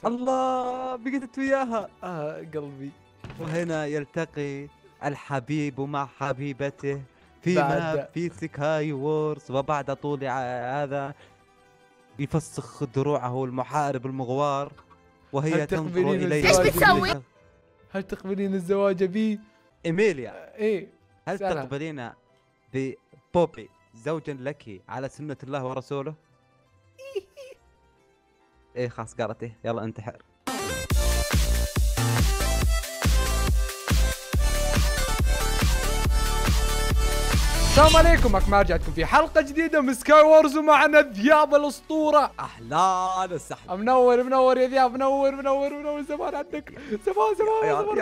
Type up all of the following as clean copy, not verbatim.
الله بقيت وياها. قلبي. وهنا يلتقي الحبيب مع حبيبته في بعد في سكاي وورز، وبعد طول هذا يفسخ دروعه المحارب المغوار وهي هل تنظر تقبلين إليه. الزواج إيش بتسوي؟ هل تقبلين الزواج بي؟ إيميليا، ايه هل سألها. تقبلين ببوبي زوجا لك على سنة الله ورسوله؟ ايه خلاص قالت ايه، يلا انتحر. السلام عليكم، معكم رجعتكم في حلقة جديدة من سكاي وورز، ومعنا ذياب الأسطورة. اهلا وسهلا. منور يا ذياب، منور زمان عندك، زمان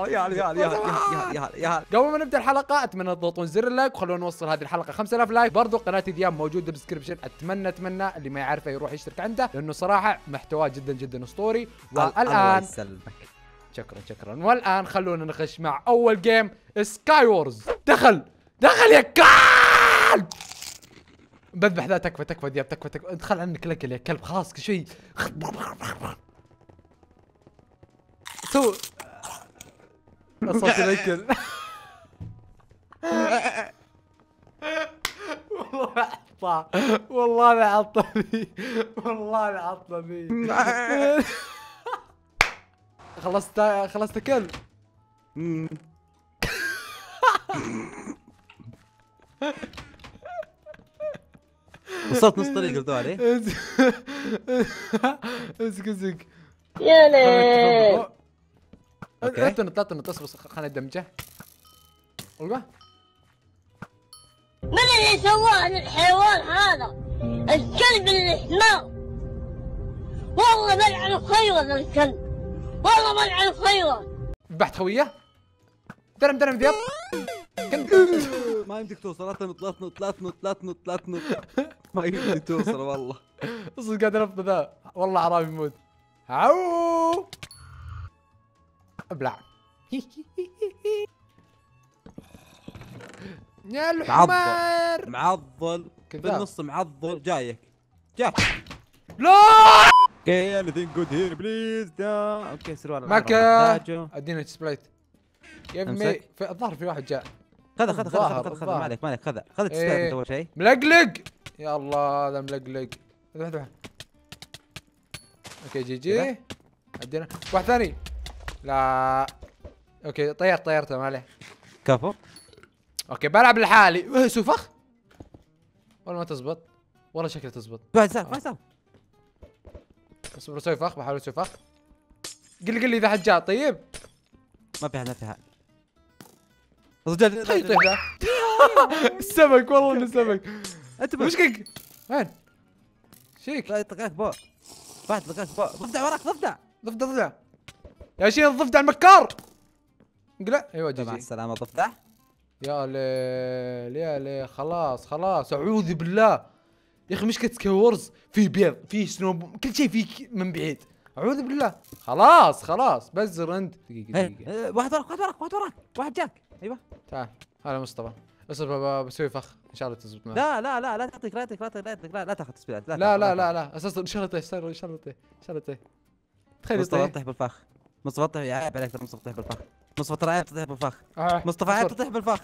يا قبل ما نبدا الحلقه اتمنى تضغطون زر اللايك وخلونا نوصل هذه الحلقه 5000 لايك. برضو قناه ذياب موجوده بالدسكربشن، اتمنى اللي ما يعرفه يروح يشترك عنده لانه صراحه محتواه جدا اسطوري. الله والان يسلمك. شكرا. والان خلونا نخش مع اول جيم سكاي وورز. دخل يا كلب. بذبح ذا. تكفى ذياب، تكفى ادخل عنك الاكل يا كلب، خلاص كل شيء. سو صوت الاكل. والله العطله ذي خلصت اكل. وصلت نص طريق قلتوا عليه. اسك يا ليل. اوكي. لا تنط اصبر خليني ادمجه. ايوه من اللي سواه للحيوان هذا؟ الكلب الحمار. والله ملعن خيرا الكلب، والله ملعن خيرا. ذبحت خويه. درم ذياب. ما يمديك توصل، لا تنط. ما يمديك توصل والله. اصلا قاعد انط ذا، والله عرابي يموت. عو ابلع. يا الحمار معضل كذاب. بالنص، معضل جايك. لا اوكي anything good here please. اوكي سروال معك. محتاجه. ادينا سبلايت يا ابني. امسك. الظاهر في واحد جاء. خذ الظاهر. ما عليك خذ إيه. السبلايت اول شيء. ملقلق يا الله، هذا ملقلق. ذبح. اوكي جي. ادينا واحد ثاني. لا اوكي طيرته ما عليه. كفو. اوكي بلعب لحالي. سوي فخ ولا ما تزبط؟ والله شكلها تزبط. ما يساوي. اصبر اسوي فخ، بحاول اسوي فخ. قل لي اذا حد جاء. طيب ما في حال. رجال خليه يطيح ذا. السمك والله انه سمك. انت مشكك وين؟ شيك لقاك فوق. واحد لقاك فوق. ضفدع وراك ضفدع. ضفدع يا شيخ، الضفدع المكار. لا ايوه مع جي. السلامة ضفدع. يا ليل خلاص اعوذ بالله يا اخي. مشكلة سكاي وورز في بيض، في سنوب، كل شيء فيك من بعيد. اعوذ بالله. خلاص بزر انت. دقيقة واحد وراك واحد جاك. ايوه تعال. هلا مصطفى. اصبر بسوي فخ ان شاء الله تزبط معي. لا تعطيك لا تاخذ تسبيلات. لا اساسا ان شاء الله تطيح. تخيل مصطفى يطيح. تطيح بالفخ. مصطفى تطيح. عيب عليك ترى. مصطفى تطيح بالفخ. مصطفى ترى عيب تطيح بالفخ. مصطفى عيب تطيح بالفخ.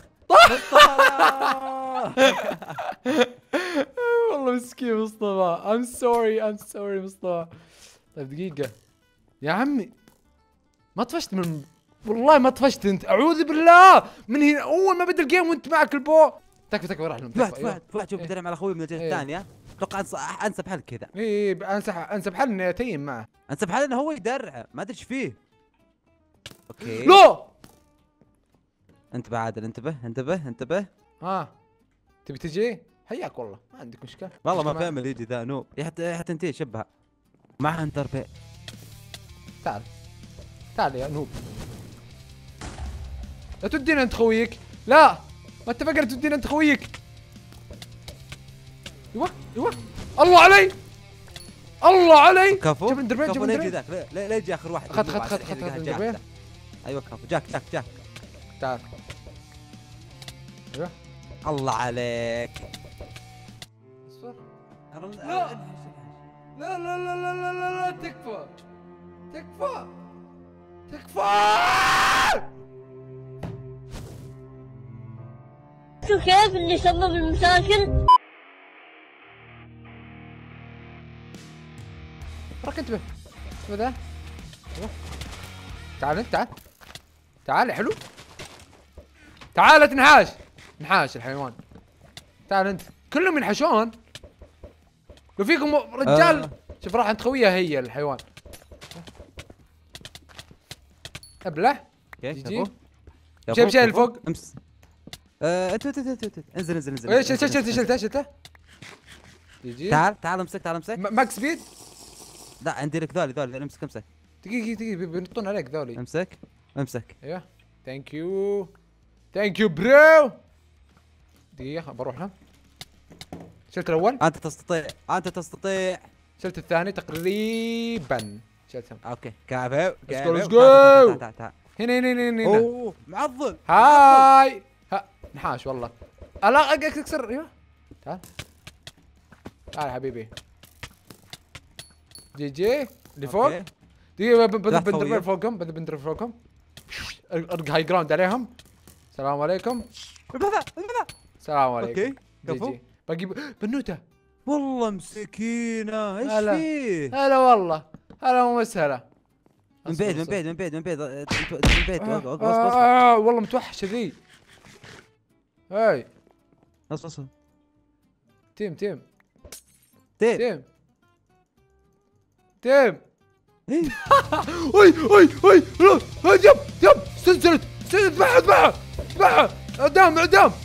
والله مسكين مصطفى. I'm sorry مصطفى. طيب دقيقة يا عمي، ما طفشت من، والله ما طفشت انت. اعوذ بالله من هنا اول ما بدا الجيم وانت معك البو. تكفى راح لهم. فهد شوف بدري على اخوي من الجهة الثانية. اتوقع انسب حل كذا. ايه انسب حل اني اتيم معه. انسب حل انه هو يدرع، ما ادري ايش فيه. اوكي لا انتبه عادل، انتبه. تبي تجي؟ حياك والله ما عندك مشكلة. والله ما فاهم اللي يجي ذا نوب. حتى انت شبهها مع انتر بي. تعال يا نوب. لا تدينا انت خويك. لا ما اتفقنا تدينا انت خويك. ايوه الله علي. كفو. جيب الدربين لا يجي ذاك. لا يجي اخر واحد. خذ الدربين. ايوه كفو. جاك تعال. ايوه الله عليك. اصبر. لا تكفى. تكفى تكفى. شو كيف اللي سبب المشاكل؟ راك انتبه ذا. تعال انت، تعال تعال. حلو، تعال تنحاش. نحاش الحيوان. تعال انت. كلهم ينحشون. لو فيكم رجال شوف راح انت قويه هي الحيوان. ابلع. جي شوف شيء لفوق. امس انزل انزل انزل. ايش شلته يجي. تعال امسك، تعال امسك. ماكس سبيد. لا عندي لك ذولي امسك امسك. دقيقة بينطون عليك ذولي. امسك. ايوه ثانك يو برو. دقيقة بروح له. شلت الأول. أنت تستطيع. شلت الثاني تقريبا. شلتهم. اوكي كافو. ليتس جو. تعال. هنا. اوه معضل. هاي. نحاش والله. لا اكسر. ايوه تعال تعال حبيبي. جي اللي فوق. دقيقة بندرب فوقهم. ارق هاي جراوند عليهم. السلام عليكم. السلام عليكم. اوكي كفو. باقي بنوته. والله مسكينة. ايش فيه؟ هلا والله. هلا وسهلا. من بعيد. والله متوحشة ذي. هاي اصبر. تيم وي جب استنزلت اذبحها اعدام.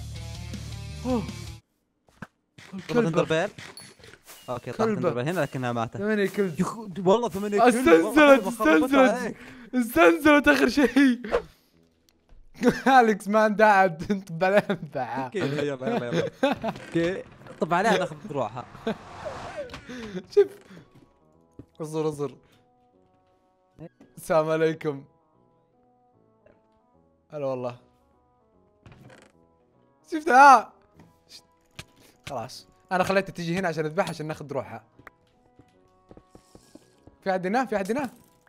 والله ثندربيل. اوكي طلع ثندربيل هنا لكنها ماتت. 8 كل. والله 8 كل. استنزلت اخر شيء. اليكس ما عنده عبد انطب عليه انفعها. يلا اوكي طب عليها ناخذ روحها. شوف اصبر. السلام عليكم. هلا والله. شفتها. خلاص انا خليتها تجي هنا عشان اذبحها عشان ناخذ روحها. في حد هنا.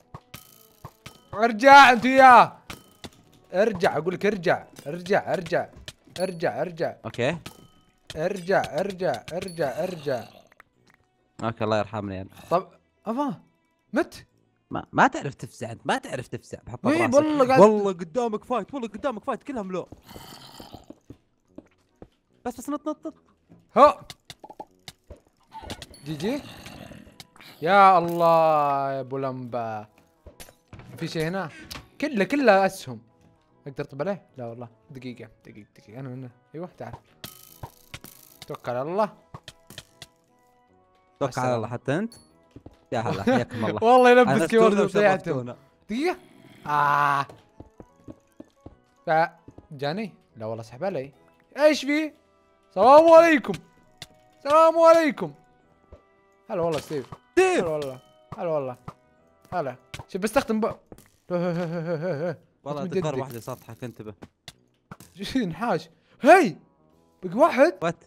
ارجع انت وياه. ارجع اقول لك ارجع. اوكي ارجع. اوكي الله يرحمني يعني. طب افا مت. ما تعرف تفزع انت، ما تعرف تفزع. بحط راسك. والله قدامك فايت كلهم لو. بس نط. ها جي يا الله يا ابو لمبه. في شيء هنا كله اسهم. اقدر اطب عليه؟ لا والله. دقيقة انا هنا. ايوه تعال. توكل على الله. توكل على الله حتى انت. يا هلا حياكم الله. والله يلبس كيورد وضيعتهم. دقيقة. جاني؟ لا والله سحب علي. ايش في؟ السلام عليكم. هلا والله ستيف. هلا والله. هلا شوف بستخدم والله تكبر واحدة سطحك انتبه. نحاش. هي بقى واحد. وات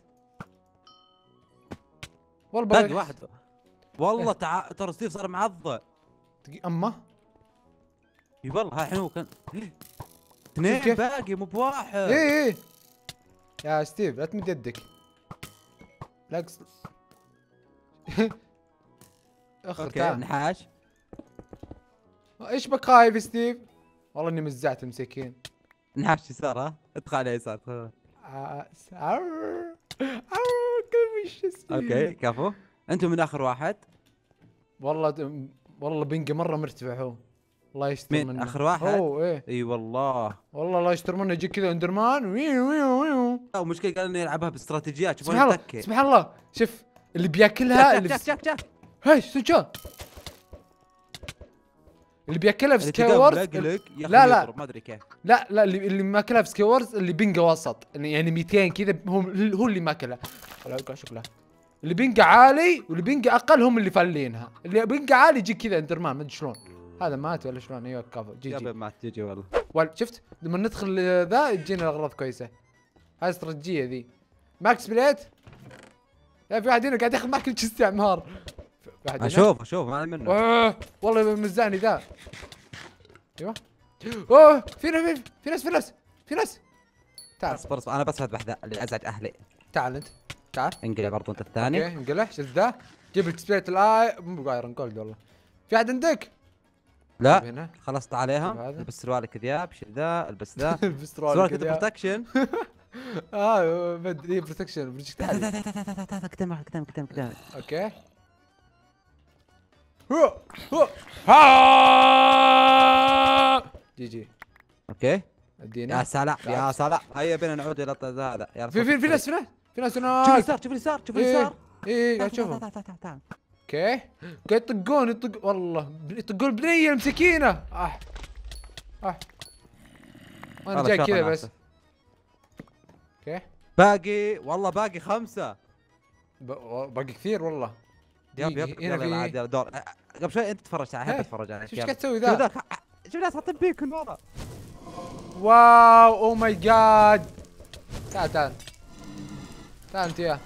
والله باقي واحد. والله ترى ستيف صار معضل. اما اي والله الحين هو كان اثنين باقي مو بواحد. ايه يا ستيف لا تمد يدك. لا اوكي نحاش. ايش بك خايف ستيف؟ والله اني مزعت مسكين. نحاش يسار. ها ادخل على يسار. اوكي كفو. انتم من اخر واحد. والله بنقي مره مرتفع هو. الله يستر منه. من اخر واحد؟ اوه ايه. اي والله الله يستر منه. يجيك كذا اندرمان. ويو. المشكله قال انه يلعبها باستراتيجيات. سبحان الله. شوف اللي بياكلها. شاف هاي سجان اللي بياكلها في سكيورز. لا ما ادري كيف. لا اللي ماكلها في سكيورز اللي بنقى وسط يعني 200 كذا. هو اللي ماكلها. شكلها اللي بنقى عالي واللي بنقى اقل هم اللي فالينها. اللي بنقى عالي يجي كذا اندرمان ما ادري شلون. هذا مات ولا شلون؟ ايوه كفو. جي مات. جي والله. شفت لما ندخل ذا تجينا الاغراض كويسه. هاي استراتيجيه ذي. ماكس بليت. لا في واحد هنا قاعد ياخذ معك الاستعمار. واحد هنا. اشوف ما منه. والله مزاني ذا. ايوه. اوه في ناس. تعال اصبر انا بس اذبح ذا اللي ازعج اهلي. تعال انت. تعال. انقلع برضو انت الثاني. اوكي انقلع. شوف ذا. جيب السبيت الاي مو ايرون جولد والله. في احد عندك؟ لا هنا. خلصت عليهم. البس سروالك الذياب، شيل ذا، البس ذا. البس سروالك بروتكشن. بدري بروتكشن بروجكتايل. قدام. اوكي. جي. اوكي. ادينا. يا سلام هيا بينا نعود الى هذا. في ناس شوف اليسار. ايه قاعد اشوفهم. تعال. اوكي. قاعد يطقون والله يطقون بنيه مسكينه. انا جاي كذا بس. اوكي. باقي 5. باقي كثير والله. يب هنا في دور. قبل شوي انت تفرجت على هبه اتفرج عليك. ايش قاعد تسوي ذا؟ شوف ناس حاطين بيكون ورا. واو او ماي جاد. تعال انت يا.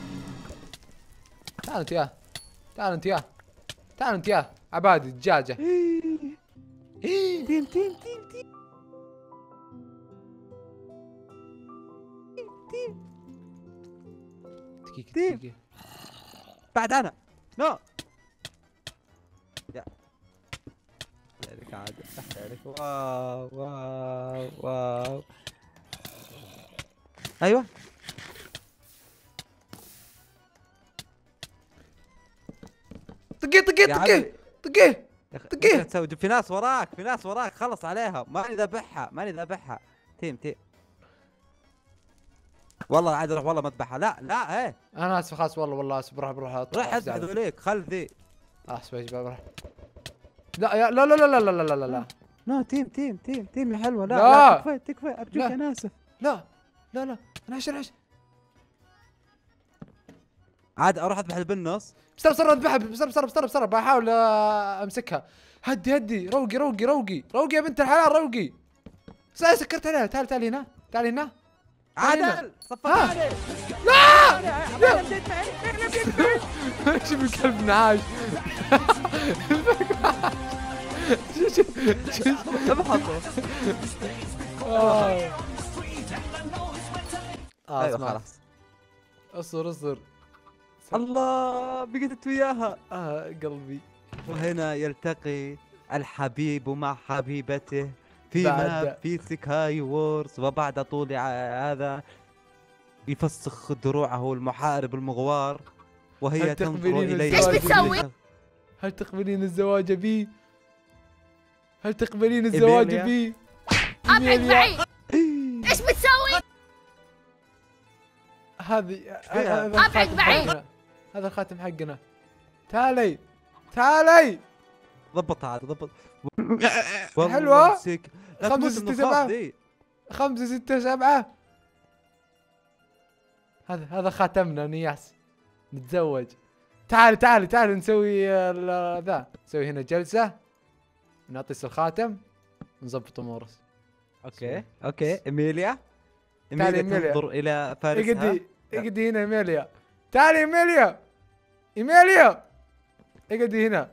تعال انت يا عبادي الدجاجه. تيم دقيقه. بعد انا نو يا عليك عاد. واو ايوه. طقيه. تسوي في ناس وراك خلص عليها. ماني ذابحها. تيم والله عاد روح والله ما اذبحها. لا ايه انا اسف خلاص والله اسف. بروح روح اذبح ذوليك خل ذي. اسف يا شباب. لا لا تيم يا حلوه. لا تكفى ارجوك انا اسف. لا انا عشان عاد اروح اذبح اللي بالنص. بسرعه اذبحها بسرعه بحاول امسكها. هدي روقي يا بنت الحلال روقي. سكرت عليها. تعال هنا عادل صفقاني. لا شوف الكلب نعاش. ابحثه. ايوه خلاص. اصبر. الله بقيت وياها. قلبي. وهنا يلتقي الحبيب مع حبيبته في سكاي وورز. وبعد طول هذا يفسخ دروعه المحارب المغوار وهي تنظر إليه. ايش بتسوي؟ هل تقبلين الزواج بي؟ ابعد بعيد. ايش بتسوي؟ هذه ابعد بعيد. هذا الخاتم حقنا. تعالي ضبطها عاد ضبط. حلوة. 5 6 7. هذا خاتمنا نياس. نتزوج. تعال نسوي ذا. نسوي هنا جلسة. نعطيس الخاتم. نظبط امورك. اوكي ايميليا تنظر الى فارسها. اقعدي هنا ايميليا. تعالي ايميليا. اقعدي هنا.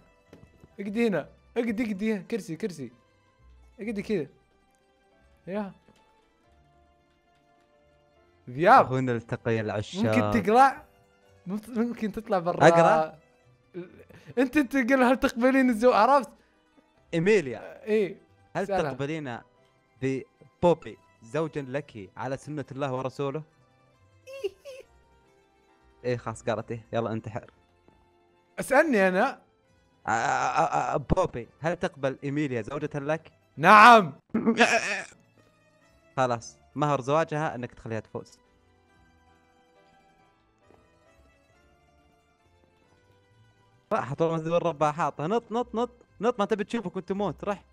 اقعدي كرسي. اقعدي كذا. يا ذياب. هنا التقي العشاق. ممكن تقرا. ممكن تطلع برا. اقرا. انت تقول هل تقبلين الزواج؟ عرفت؟ ايميليا ايه هل تقبلين ببوبي زوجا لك على سنة الله ورسوله؟ ايه خلاص قالت ايه. يلا انتحر. اسألني انا. بوبي هل تقبل ايميليا زوجة لك؟ نعم. خلاص مهر زواجها انك تخليها تفوز. راح طول ما تدور ربها حاطه. نط ما تبي تشوفك وانت تموت. رح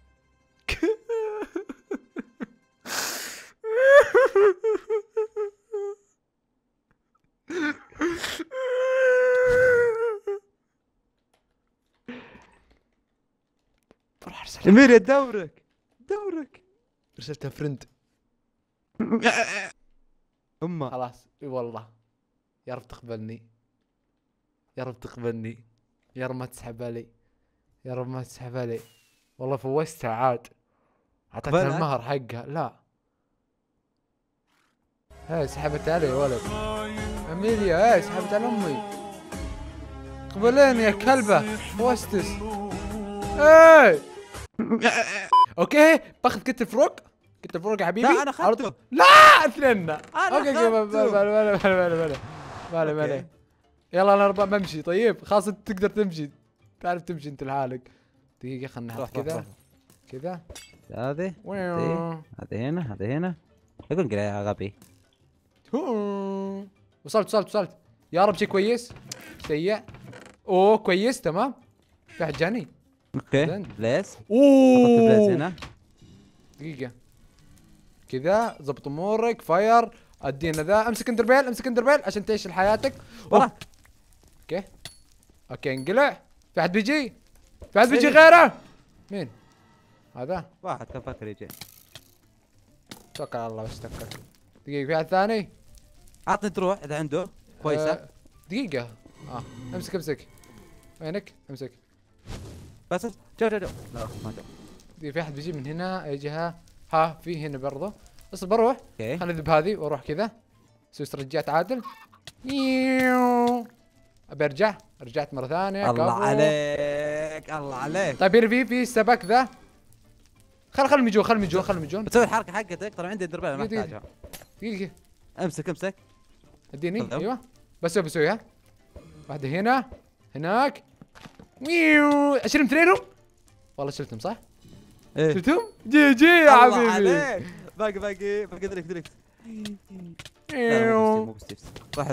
ايميليا دورك. رسلتها فرند. خلاص اي والله. يا رب تقبلني. يا رب ما تسحب علي، يا رب ما تسحب علي. والله فوزتها عاد، اعطيتها المهر حقها. لا هاي سحبت علي يا ولد. اميليا هاي سحبت على امي. قبلين يا كلبه فوزتس. اي اوكي باخذ كتف فروق، كتف فروق يا حبيبي. لا انا اخذته. لا اثنين. اوكي بلا يلا انا بمشي. طيب خلاص انت تقدر تمشي، تعرف تمشي انت لحالك. دقيقة خلنا نحط كذا كذا. هذه هذه هنا، هذه هنا. يقول يا غبي. وصلت. يا رب شيء كويس. سيء. اوه كويس تمام. في حد جاني. اوكي بليس. اوه بليس هنا. دقيقة كذا ضبط امورك. فاير ادينا ذا. امسك اندربيل عشان تعيش حياتك. وراك. اوكي انقلع. في حد بيجي غيره. مين هذا؟ واحد كان فاكر يجي. توكل على الله بس توكل. دقيقة في حد ثاني. عطني تروح اذا عنده كويسة. دقيقة امسك. وينك؟ امسك بس جو لا ما جو. دقيقة في حد بيجي من هنا اي جهة. في هنا برضه. بس بروح. اوكي خلينا نذب هذه واروح كذا. اسوي استرجاعات عادل. ابي ارجع. رجعت مرة ثانية. الله عليك الله عليك. طيب هنا في سبك ذا. خلهم يجون. بتسوي الحركة حقتك. ترى عندي دربال ما احتاجها. دقيقة امسك. اديني. ايوه بسويها. واحدة هنا هناك. ميو اشيلهم اثنينهم. والله شلتهم صح؟ ايه شلتهم؟ جي يا حبيبي. الله عليك. باقي دريكت. مو بستيفز. واحد.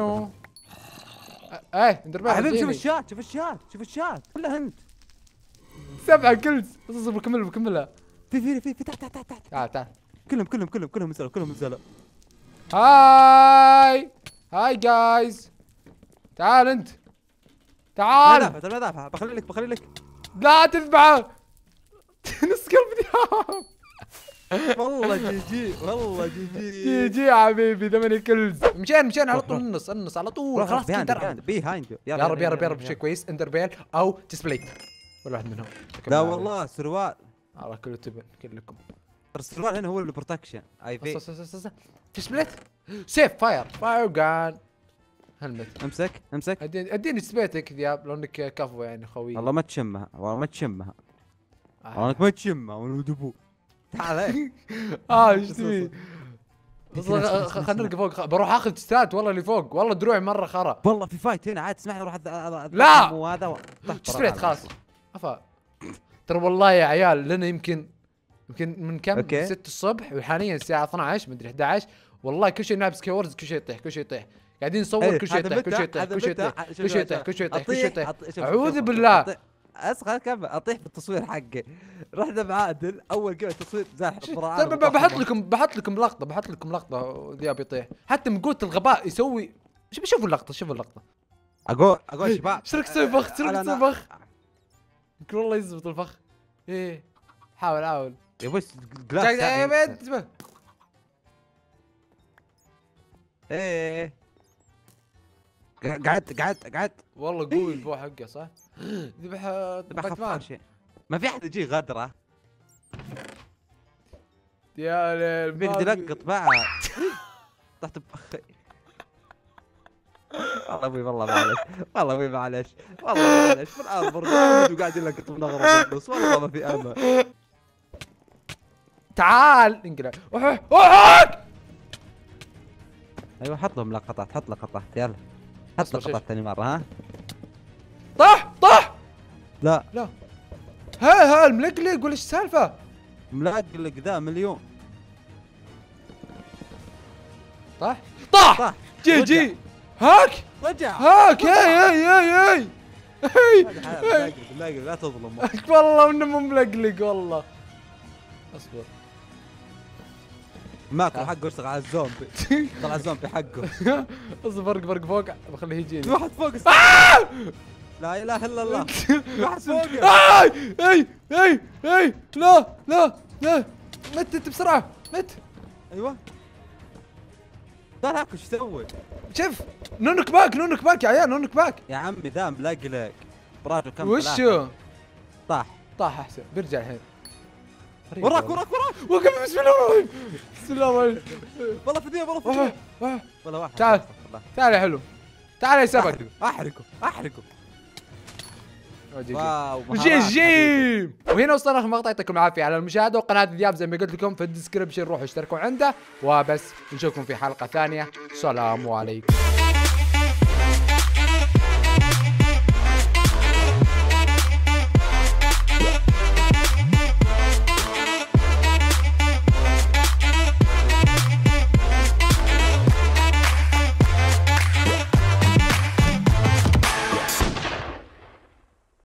ايه اندربال حبيبي شوف الشات كلها انت. 7 كلز. اصبر بكملها. في تحت. تعال كلهم نزلوا. هاي جايز. تعال انت. تعال. مدافع بخلي لك. لا تذبحه. نص قلبي. والله جي يا حبيبي 8 كلز. مشان على طول النص على طول. خلاص بيهايند. يا رب شيء كويس. اندربيل او تسبليت ولا واحد منهم. لا والله سروال. على كله تبن كلكم. السروال هنا هو البروتكشن اي في. تسبليت. سيف فاير جان. هلمت. امسك. اديني سبيتك ذياب لو انك كفو يعني خوي. والله ما تشمها انك ما تشمها ودبو. تعال. ايش تبي؟ خلنا نرقى فوق. بروح اخذ تستات والله اللي فوق. والله دروعي مرة خرا. والله في فايت هنا عاد اسمعني. روح لا وهذا سبريت خلاص. افا ترى والله يا عيال لنا يمكن من كم؟ 6 الصبح وحاليا الساعة 12 مدري 11. والله كل شيء نلعب سكي وورز. كل شيء يطيح. قاعدين نصور كل شيء يطيح. اعوذ بالله. اسخر كم اطيح بالتصوير حقي. رحنا بعادل اول قبل تصوير زاحف. بحط لكم لقطة ذياب يطيح. حتى من قوة الغباء يسوي. شوفوا اللقطة. اقول شباب. شرك تسوي فخ. يمكن والله يزبط الفخ. ايه حاول. يا بس جلاس. ايه قعدت والله قوي البو حقه صح؟ ذبح باتمان. ما في احد يجي غدره. يا ليل بيقدر يلقط بعد. طحت بخي. والله ابوي معلش في الارض وقاعد يلقط بنغره بالنص. والله ما في امل. تعال انقلع. ايوه حط لهم لقطات. يلا حط لقطات ثاني مرة. ها طح. لا ها الملقلق ولا ايش السالفة؟ ملقلق ذا مليون. طح. جي هاك. هاي لا تظلم. والله انه مو ملقلق والله. اصبر ماكو حقه. اشتغل على الزومبي. طلع الزومبي حقه. اصبر فرق فوق بخليه يجيني. واحد فوق. لا اله الا الله. واحد فوق. اي لا مت انت بسرعه. مت. ايوه طلعك. وش تسوي؟ شوف نونك باك يا عيال. نونك باك يا عمي ذا ملقلق. راجو كم وشو؟ طاح طاح احسن بيرجع الحين. وراك وراك وقف. بسم الله الرحمن بسم الله الرحمن. والله في اثنين والله في اثنين ولا واحد. تعال تعال يا حلو، تعال يا سمك. احرقه واو جيم. وهنا وصلنا في مقطع، يعطيكم العافيه على المشاهده، وقناه ذياب زي ما قلت لكم في الديسكربشن روحوا اشتركوا عنده، وبس نشوفكم في حلقه ثانيه. سلام عليكم.